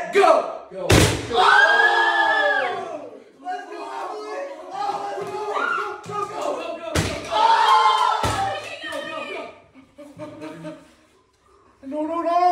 set, go! Go. Oh! Let's go, Emily! Oh, let's go! Go, go, go, go, go! Oh! Go. No, no, no!